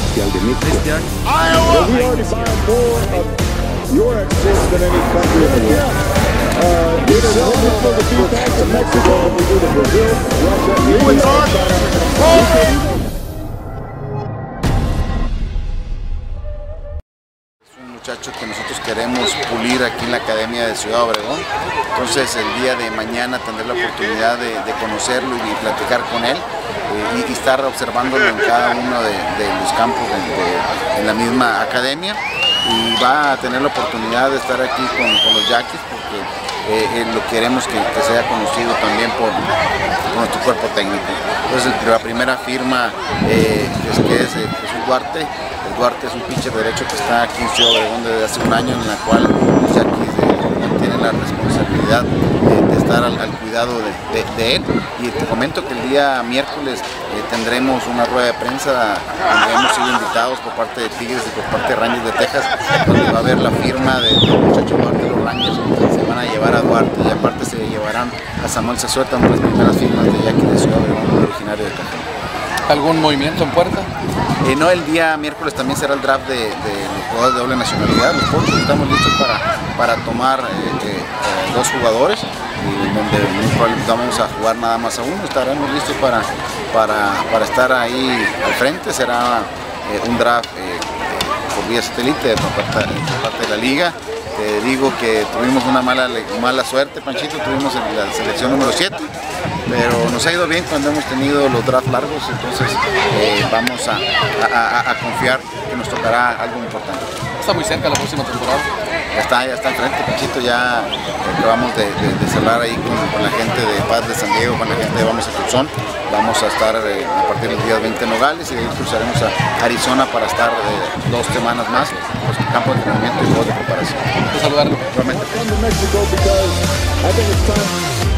Especial de México. Iowa! We already buy more of your exports than any country in the world. We do the feedback to Mexico, we do to Brazil, Russia, Muchacho que nosotros queremos pulir aquí en la Academia de Ciudad Obregón. Entonces el día de mañana tendré la oportunidad de conocerlo y platicar con él y estar observándolo en cada uno de los campos en la misma academia, y va a tener la oportunidad de estar aquí con los Yaquis, porque lo queremos que sea conocido también por nuestro cuerpo técnico. Entonces la primera firma es Jesús Duarte. Duarte es un pitcher derecho que está aquí en Ciudad Obregón desde hace un año, en la cual los Yaquis tienen la responsabilidad de estar al cuidado de él. Y te comento que el día miércoles tendremos una rueda de prensa donde hemos sido invitados por parte de Tigres y por parte de Rangers de Texas, donde va a haber la firma del muchacho Duarte de los Rangers. Se van a llevar a Duarte y aparte se llevarán a Samuel Zazueta, una de las primeras firmas de Yaquis de Ciudad Obregón, originario de Cajeme. ¿Algún movimiento en puerta? No, el día miércoles también será el draft de los jugadores de doble nacionalidad. Los Pochos estamos listos para tomar dos jugadores, donde muy probablemente vamos a jugar nada más a uno. Estaremos listos para estar ahí al frente. Será un draft por vía satélite por parte de la liga. Te digo que tuvimos una mala suerte, Panchito, tuvimos la selección número 7, pero nos ha ido bien cuando hemos tenido los drafts largos, entonces vamos a confiar que nos tocará algo importante. Está muy cerca la próxima temporada. Ya está enfrente, Panchito, ya acabamos de cerrar ahí con la gente de Paz de San Diego, con la gente de Vamos a Tucson. Vamos a estar a partir del día 20 en Nogales y de ahí cruzaremos a Arizona para estar 2 semanas más, pues, campo de entrenamiento y juegos de preparación. Saludarlo. Igualmente.